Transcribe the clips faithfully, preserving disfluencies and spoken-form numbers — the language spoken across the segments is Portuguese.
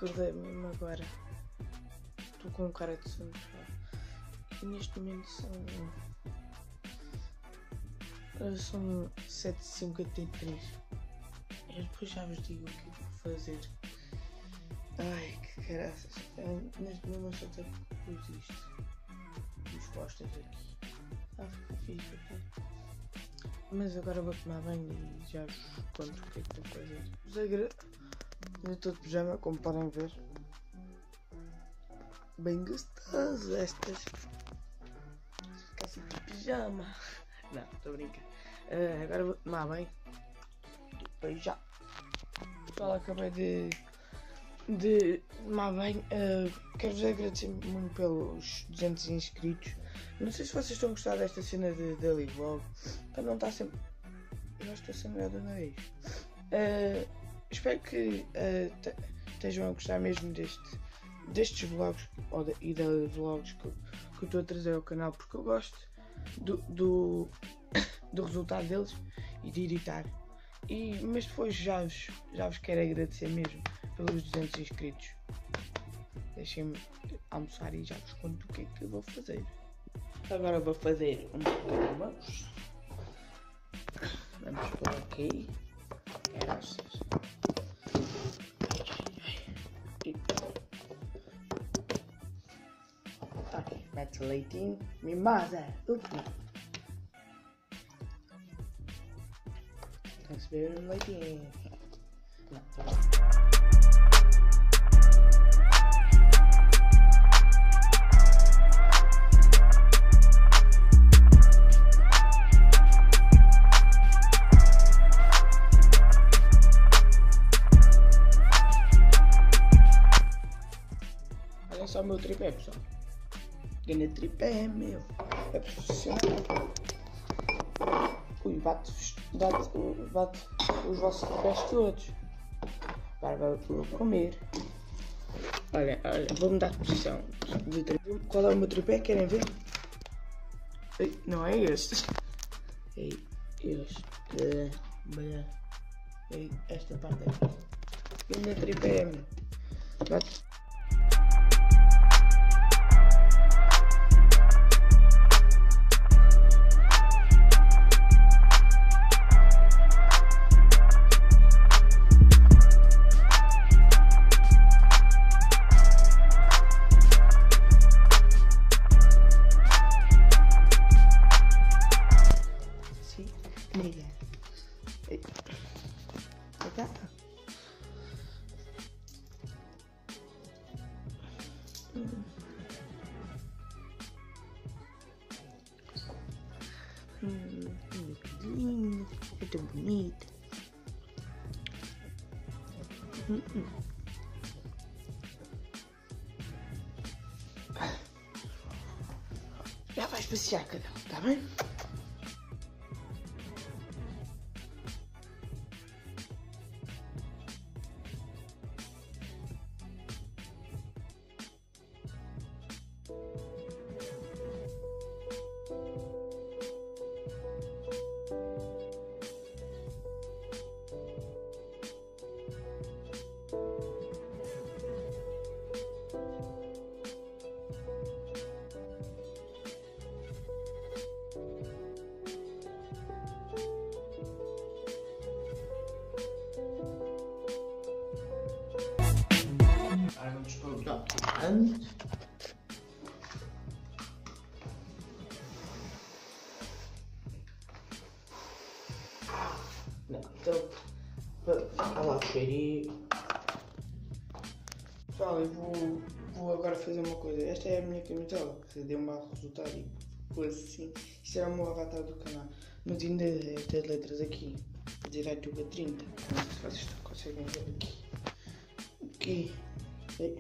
acordei mesmo agora. Estou com cara de sono. E neste momento são. São sete e cinquenta e três. Eu depois já vos digo o que vou fazer. Ai, que caraças. Neste momento eu só tenho que pus isto. Os costas aqui. Ah, fica aqui. Mas agora vou tomar banho e já vos conto o que é que vou fazer. Vos agra... Eu estou de pijama, como podem ver. Bem gostoso estas. Ficar assim de pijama. Não, estou a brincar. Uh, agora vou tomar banho. Depois já. Pessoal, acabei de, de tomar banho. Uh, Quero-vos agradecer muito pelos duzentos inscritos. Não sei se vocês estão a gostar desta cena de daily vlog. Para não estar sempre. Eu acho que estou a ser na vez. Uh, espero que uh, estejam a gostar mesmo deste, destes vlogs ou de, e daily vlogs que, que eu estou a trazer ao canal, porque eu gosto do, do, do resultado deles e de editar. E, mas depois já vos, já vos quero agradecer mesmo pelos duzentos inscritos. Deixem-me almoçar e já vos conto o que é que eu vou fazer. Agora vou fazer um bocadinho de mãos. Vamos por aqui. Graças. Ok, mete leitinho. Mimosa. Ufa. Tem que beber um leitinho. Não, tá bom. Olha só o meu tripé, pessoal. Ganhei tripé, meu. É profissional. Ui, bate, bate, bate os vossos tripés todos. Agora vou comer. Olha, olha, vou mudar de posição. De tripé. Qual é o meu tripé? Querem ver? Ei, não é este. É este. É esta parte aqui. Ganhei tripé, meu. Bate. Hum, que lindo, é tão bonito. Hum, hum. Já vais passear, cadão, tá bem? And não, então olha lá o cheirinho. Pessoal, eu vou, vou agora fazer uma coisa. Esta é a minha camisola que deu um mau resultado e ficou assim. Isto era o meu avatar do canal. Mas ainda tem as letras aqui. Direto a trinta. Não sei se vocês conseguem ver aqui. Aqui. Ei.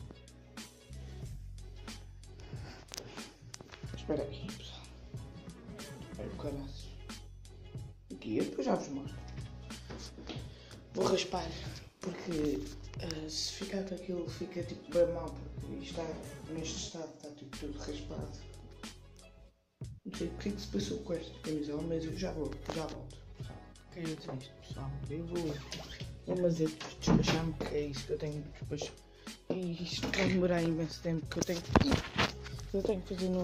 Espera aqui, pessoal. Espera o caraço. Aqui, eu depois já vos mostro. Vou raspar, porque uh, se ficar com aquilo fica tipo bem mal, porque está neste estado, está tipo tudo raspado. Não sei o que é que se passou com esta camisola, mas eu já vou, já volto. Quero dizer isto, pessoal. Eu vou, vou fazer despachar-me, porque é isso que eu tenho depois E isto vai demorar imenso tempo que eu tenho que. Eu tenho que fazer num.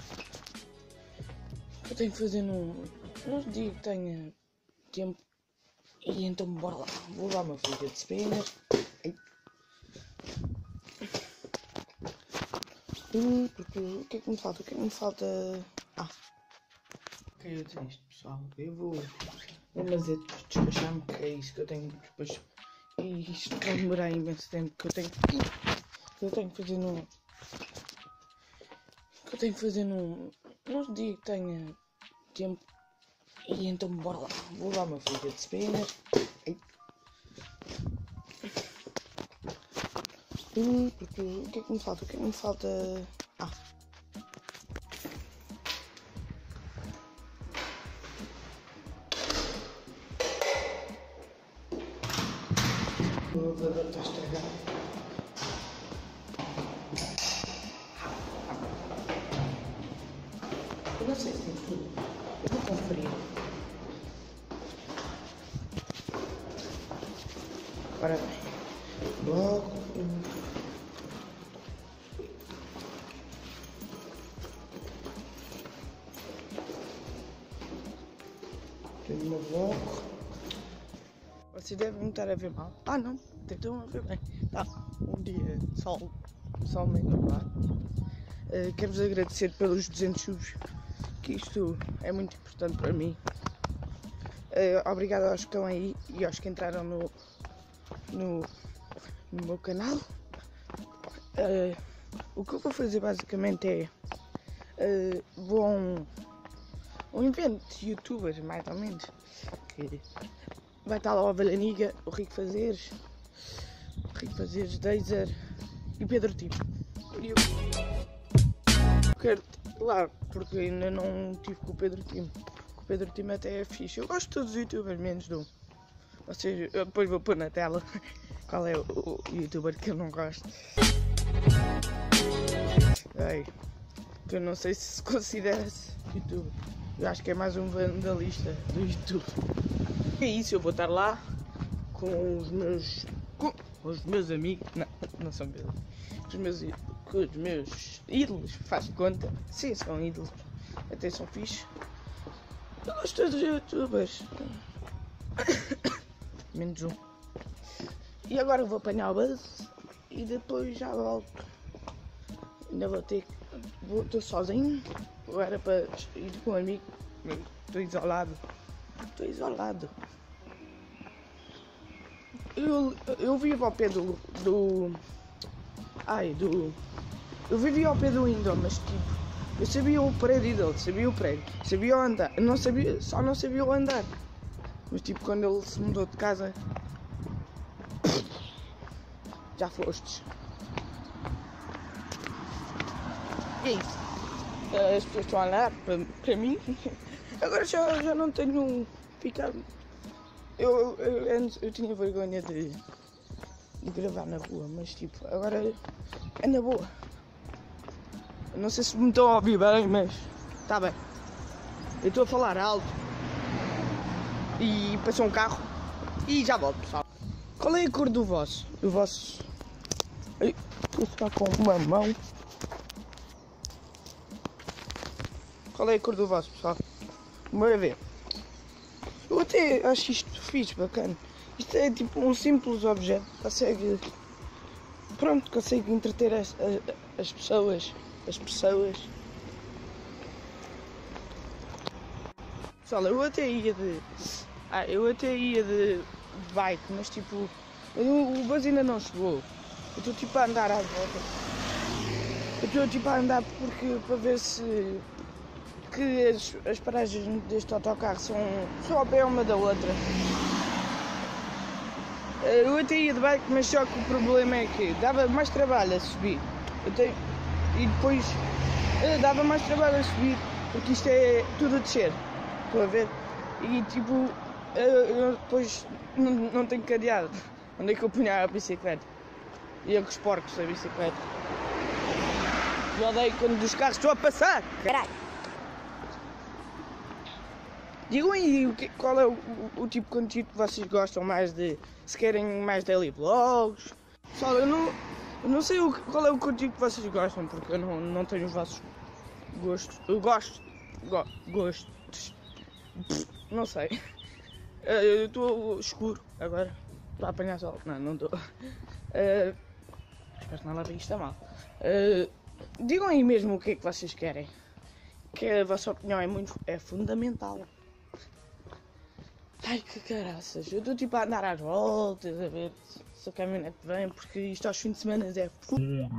Eu tenho que fazer num. Não digo que tenha tempo. E então bora lá. Vou levar uma folha de spinner. O que é que me falta? O que é que me falta? Ah. Ok, eu tenho isto, pessoal. Eu vou. Vou fazer despachar-me, que é isso que eu tenho que despachar. E isto vai demorar imenso tempo que eu tenho que. Eu tenho que fazer num. Que eu tenho que fazer num. Não digo que tenha tempo. E então bora lá. Vou levar uma folha de spinner. O que é que me falta? O que é que me falta? Ah. O elevador está estragado. Eu não sei se tem tudo. Eu vou conferir. Ora bem. Bloco. Tem uma bloco. Vocês devem estar a ver mal. Ah não, estão a ver bem. Tá, um dia sol, sol meio nublado. Uh, Quero-vos agradecer pelos duzentos subs, que isto é muito importante para mim. Uh, obrigado aos que estão aí e aos que entraram no, no, no meu canal. Uh, o que eu vou fazer basicamente é uh, vou a um, um evento de youtubers, mais ou menos, que vai estar lá o Avelhaniga, o Rico Fazeres, o Rico Fazeres, Deiser e o Pedro Tipo. E eu quero ir lá porque ainda não tive com o Pedro Timo. O Pedro Timo até é fixe. Eu gosto de todos os youtubers, menos de um. Ou seja, eu depois vou pôr na tela qual é o, o youtuber que eu não gosto. Ei, que eu não sei se se considera youtuber. Eu acho que é mais um vandalista do YouTube. É isso, eu vou estar lá com os meus. com os meus amigos. Não, não são meus. Com os meus, com os meus ídolos, faz de conta. Sim, são ídolos. Até são fixe. Eu gosto dos youtubers. Menos um. E agora vou apanhar o bus e depois já volto. Ainda vou ter. Vou, estou sozinho. Ou era para ir com um amigo. Estou isolado. Estou isolado. Eu, eu vivo ao pé do, do. Ai, do. Eu vivia ao pé do Indo, mas tipo. Eu sabia o prédio dele, sabia o prédio. Sabia o andar. Eu não sabia, só não sabia o andar. Mas tipo, quando ele se mudou de casa. Já fostes. E é isso. As pessoas estão a olhar para, para mim. Agora já, já não tenho ficado. Eu, eu, antes, eu tinha vergonha de, de gravar na rua, mas tipo, agora é na boa. Eu não sei se me estão a ouvir bem, mas está bem. Eu estou a falar alto e passou um carro e já volto, pessoal. Qual é a cor do vosso? Do vosso. Ai, vou ficar com uma mão. Qual é a cor do vosso, pessoal? Bora ver. Eu até acho isto fixe, bacana. Isto é tipo um simples objeto. Consegue. Pronto, consegue entreter as, as, as pessoas. As pessoas. Pessoal, eu até ia de. Ah, eu até ia de bike, mas tipo. O bus ainda não chegou. Eu estou tipo a andar à volta. Eu estou tipo a andar porque para ver se. Que as, as paragens deste autocarro são só ao pé uma da outra. Eu até ia de bike, mas só que o problema é que dava mais trabalho a subir. Eu tenho, e depois dava mais trabalho a subir, porque isto é tudo a descer. Estou a ver? E tipo, eu depois não, não tenho cadeado. Onde é que eu punha a bicicleta? Ia com os porcos da bicicleta. Eu odeio quando os carros estão a passar. Caralho! Digam aí o que, qual é o, o, o tipo de conteúdo que vocês gostam mais de. Se querem mais daily vlogs. Pessoal, eu não, Eu não sei o, qual é o conteúdo que vocês gostam, porque eu não, não tenho os vossos gostos. Eu gosto. Go, gostos. Não sei. Eu estou escuro agora. Estou a apanhar sol. Não, não estou. Uh, espero que não levem isto a mal. Uh, digam aí mesmo o que é que vocês querem. Que a vossa opinião é muito. É fundamental. Ai que caraças. Eu estou tipo a andar às voltas, a ver se a caminhonete vem, porque isto aos fins de semana é fodido.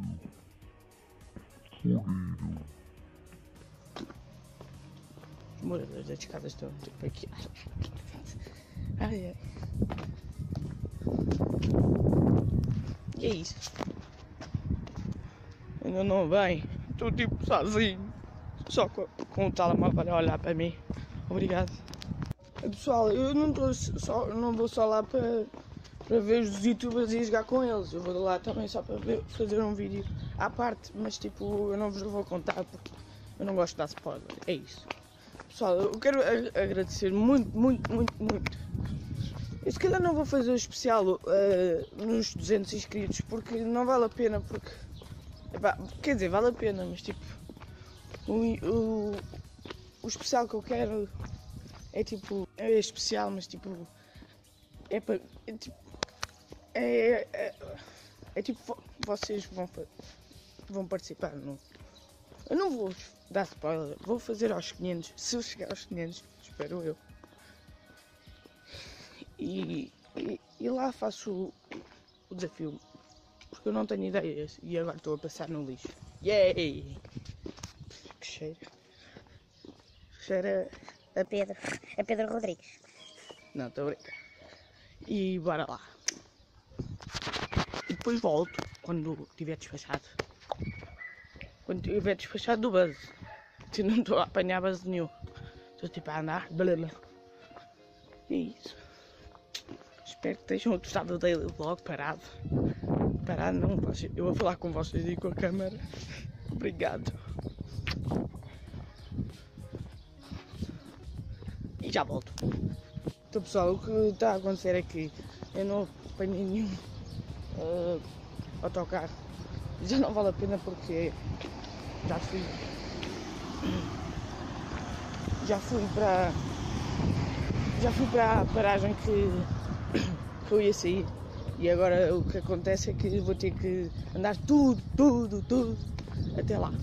Os moradores das escadas estão tipo aqui. Ai, ai. E é isso. Ainda não vem. Estou tipo sozinho. Só com, com o telemóvel a olhar para mim. Obrigado. Pessoal, eu não, tô só, não vou só lá para, para ver os youtubers e jogar com eles. Eu vou lá também só para ver, fazer um vídeo à parte. Mas tipo, eu não vos vou contar porque eu não gosto de dar spoiler. É isso. Pessoal, eu quero agradecer muito, muito, muito, muito. Eu se calhar não vou fazer o especial uh, nos duzentos inscritos porque não vale a pena, porque... Epá, quer dizer, vale a pena, mas tipo... O, o, o especial que eu quero é tipo... É especial, mas tipo... É para... É tipo... É, é, é tipo... Vocês vão, vão participar no... Eu não vou dar spoiler, vou fazer aos quinhentos, se eu chegar aos quinhentos, espero eu. E, e, e lá faço o, o desafio, porque eu não tenho ideias e agora estou a passar no lixo. Yay! Que cheiro. Cheira a Pedro, a Pedro Rodrigues. Não, estou a brincar. E bora lá. E depois volto quando estiver despachado. Quando estiver despachado do buzz. Se não estou a apanhar buzz nenhum. Estou tipo a andar. Blá, blá. E é isso. Espero que estejam gostado do daily vlog parado. Parado não, eu vou falar com vocês aí com a câmera. Obrigado. E já volto. Então pessoal, o que está a acontecer é que eu não apanhei nenhum uh, autocarro. Já não vale a pena porque já fui. Já fui para. Já fui para a paragem que, que eu ia sair. E agora o que acontece é que vou ter que andar tudo, tudo, tudo até lá.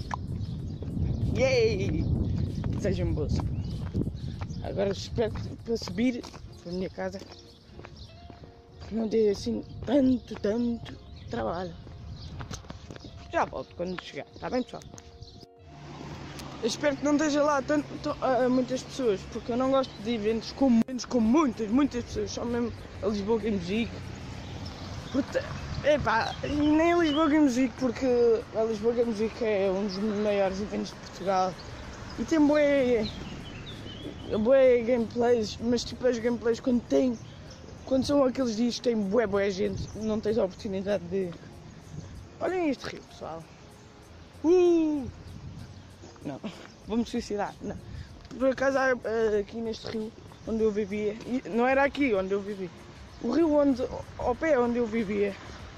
Yay! Sejam bons. Agora espero que para subir para a minha casa que não dê assim tanto, tanto trabalho. Já volto quando chegar, está bem pessoal? Eu espero que não esteja lá tanto, uh, muitas pessoas, porque eu não gosto de eventos com, eventos com muitas, muitas pessoas, só mesmo a Lisboa Game Music. Porque, epá, e nem a Lisboa Game Music, porque a Lisboa Game Music é um dos maiores eventos de Portugal e tem bué, bué gameplays, mas tipo as gameplays quando tem, quando são aqueles dias que tem bué, bué gente, não tens a oportunidade de... Olhem este rio, pessoal. Uh! Não, vou-me suicidar, não. Por acaso aqui neste rio onde eu vivia, não era aqui onde eu vivia, o rio onde, ao pé onde eu vivia,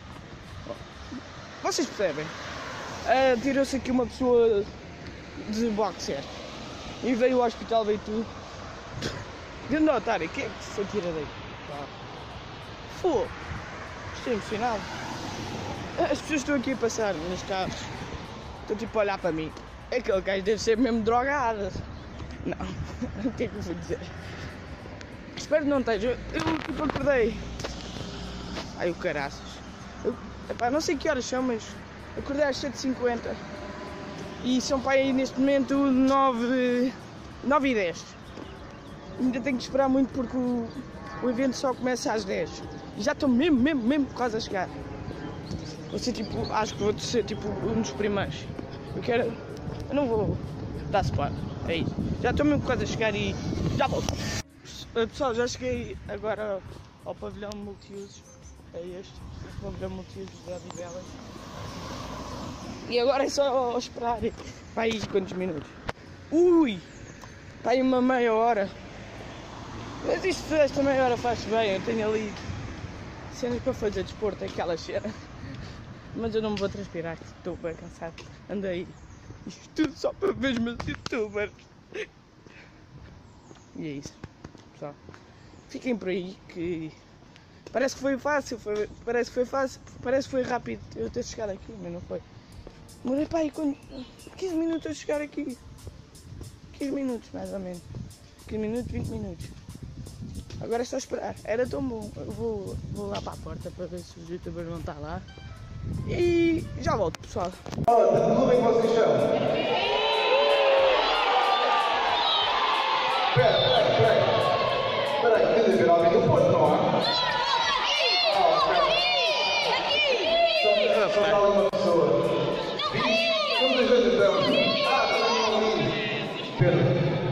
vocês percebem, uh, tirou-se aqui uma pessoa de boxer e veio ao hospital, veio tudo. Grande otário, quem é que se atira daí? Fogo, estou emocionado. As pessoas estão aqui a passar nos carros, estão tipo a olhar para mim. Aquele gajo deve ser mesmo drogado. Não, o que é que eu vou dizer? Espero que não esteja. Eu tipo acordei. Ai o caraças. Eu, epá, não sei que horas são, mas acordei às sete e cinquenta. E são para aí neste momento nove e dez. Ainda tenho que esperar muito porque o, o evento só começa às dez. E já estou mesmo, mesmo, mesmo quase a chegar. Vou ser tipo, acho que vou ser tipo um dos primeiros. Eu quero. Eu não vou dar spoiler, é isso. Já estou mesmo quase a chegar e já volto. Pessoal, já cheguei agora ao pavilhão multiusos. É este, o pavilhão multiusos da Odivelas. E agora é só esperar para aí quantos minutos. Ui! Está aí uma meia hora. Mas isto esta meia hora faz bem, eu tenho ali cenas para fazer desporto, aquelas cenas. Mas eu não me vou transpirar, que estou bem cansado. Andei isto tudo só para ver os meus youtubers. E é isso, pessoal. Fiquem por aí que parece que foi fácil, foi, parece que foi fácil, parece que foi rápido eu ter chegado aqui, mas não foi. Demorei para aí com quinze minutos a chegar aqui. quinze minutos mais ou menos. quinze minutos, vinte minutos. Agora é só esperar. Era tão bom. Eu vou, vou lá para a porta para ver se os youtubers vão estar lá. E já volto, pessoal. Olha, de tudo em que vocês são. Espera, espera, espera. Espera aí, quer dizer, alguém do Porto, não há? Só está ali uma pessoa. Quantas vezes então? Ah, está ali. Pedro.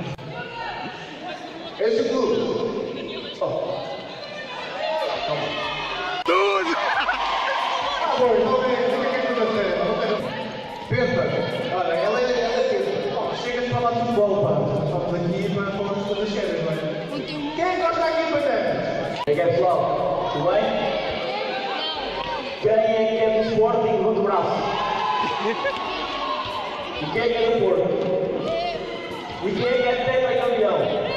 És tu? Oh. Tudo! Ah, bom, então fica aqui tudo a sério. Não tem... Pensa, olha, ela é, ela é Pedro. Oh, chega de falar de futebol, pá. Estamos aqui para falar de coisas sérias, não é? Quem gosta aqui, Patetas? E aí, pessoal, tudo bem? Quem é que é do Sporting? Levanta o braço. E quem é que é do Porto? E quem é que é tetracampeão?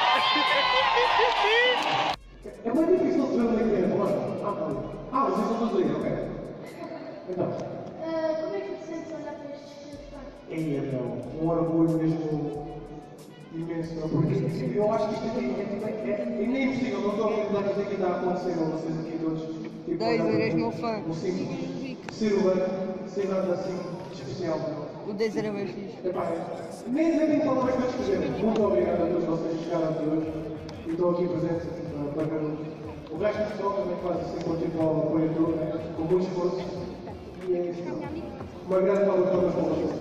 É muito difícil de ver onde é que é, não é? Ah, não. Ah, vocês são todos aí, ok. Então. Uh, como é que te sentes a olhar para estes filmes? É, não. Um orgulho mesmo imenso, não. Porque eu acho que isto aqui é, é, é, é nem impossível, não estou a acreditar que isto aqui está a acontecer com vocês aqui todos. Tipo, Dois, eres meu fã. Um simples ser humano, ser nada assim especial. O dez era bem fixe. Epá, nem sei nem falar mais para escrever. Muito obrigado a todos vocês que chegaram aqui hoje e estão aqui presentes uh, para ver o resto do pessoal também faz assim contribuir ao apoio todo, né? Com muito esforço. E é isso. Uma grande salva de palmas para vocês.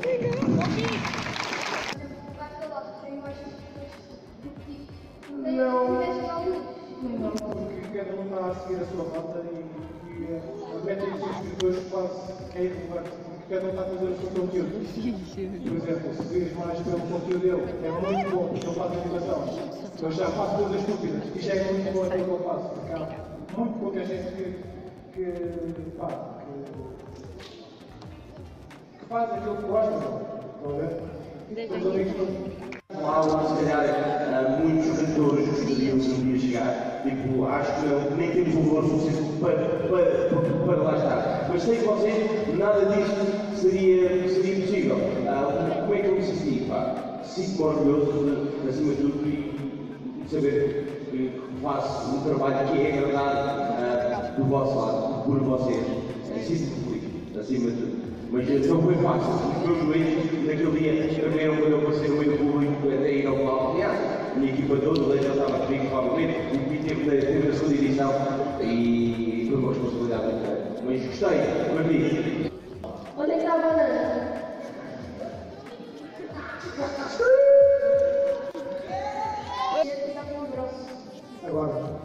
Não, não, porque cada um está a seguir a sua rota e, e a métrica dos inscritores quase é irrelevante, porque cada um está a fazer o seu conteúdo. Por exemplo, se vires mais pelo conteúdo dele, é muito bom, porque ele faz animação. Eu já faço coisas estúpidas e já é muito bom aquilo que eu faço, porque há muito pouca gente que, que, pá, que, que faz aquilo que gosta. Estão a ver? Todos os amigos todos. Lá, se calhar, muitos cantores gostariam de um dia chegar. Tipo, acho que não, nem temos o valor suficiente para, para, para, para lá estar. Mas sei que vocês, nada disto seria, seria possível. Ah, como é que eu me senti? Pá, sinto-me orgulhoso, acima de tudo, e saber que faço um trabalho que é agradado uh, do vosso lado, por vocês. Sinto-me feliz, acima de tudo. Mas não foi fácil. Os meus joelhos, naquele dia, tremeram quando eu passei no meio do público até ir ao palco. Aliás, a minha equipa toda, o Leite estava comigo, provavelmente, o que teve da teve a segunda edição e foi uma responsabilidade muito grande. Mas gostei, mas digo. Onde é que está a banana? Agora.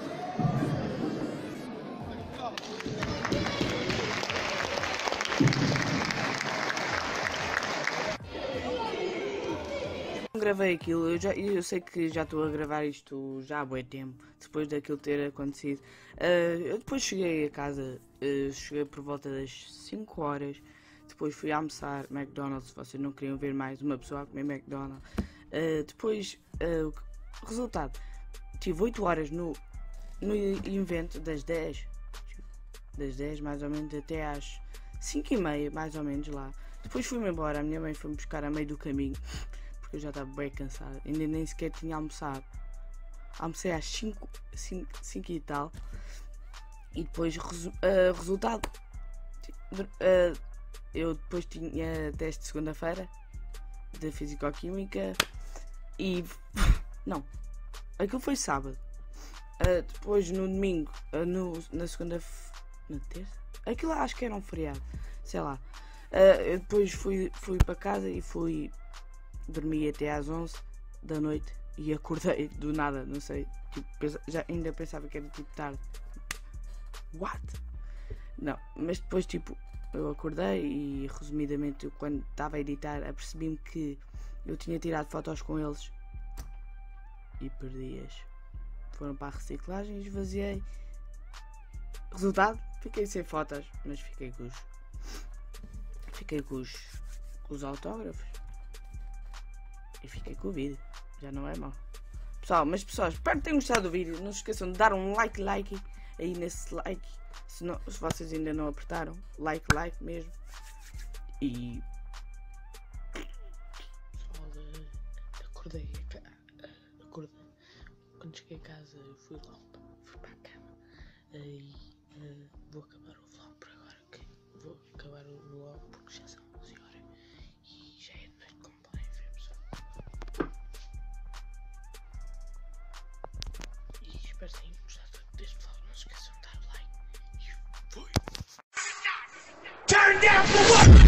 Gravei aquilo, eu, já, eu sei que já estou a gravar isto já há bué tempo, depois daquilo ter acontecido. Uh, eu depois cheguei a casa, uh, cheguei por volta das cinco horas, depois fui almoçar McDonald's, se vocês não queriam ver mais uma pessoa a comer McDonald's. Uh, depois, uh, resultado, tive oito horas no, no evento das dez, das dez mais ou menos até às cinco e meia mais ou menos lá. Depois fui-me embora, a minha mãe foi-me buscar a meio do caminho. Eu já estava bem cansada, ainda nem sequer tinha almoçado. Almocei às cinco e tal. E depois, resu uh, resultado, uh, eu depois tinha teste de segunda-feira de Fisicoquímica e não, aquilo foi sábado. Uh, depois no domingo, uh, no, na segunda, na terça, aquilo acho que era um feriado, sei lá. Uh, eu depois fui, fui para casa e fui dormi até às onze da noite e acordei do nada, não sei, tipo, pensa, já ainda pensava que era tipo tarde. What? Não, mas depois tipo, eu acordei e resumidamente eu, quando estava a editar, apercebi-me que eu tinha tirado fotos com eles e perdi-as. Foram para a reciclagem, esvaziei. Resultado, fiquei sem fotos, mas fiquei com os fiquei com os, com os autógrafos. E fiquei com o vídeo. Já não é mau. Pessoal, mas pessoal, espero que tenham gostado do vídeo. Não se esqueçam de dar um like, like aí nesse like. Se, não, se vocês ainda não apertaram, like, like mesmo. E... Pessoal, uh, acordei. Acordei. Quando cheguei a casa, eu fui lá, fui para a cama. E uh, vou acabar o vlog por agora. Okay? Vou acabar o vlog porque já são onze horas. E já é noite, como podem ver, pessoal. E espero que tenham gostado deste vlog. Não se esqueçam de dar like. E fui! Turn down for what?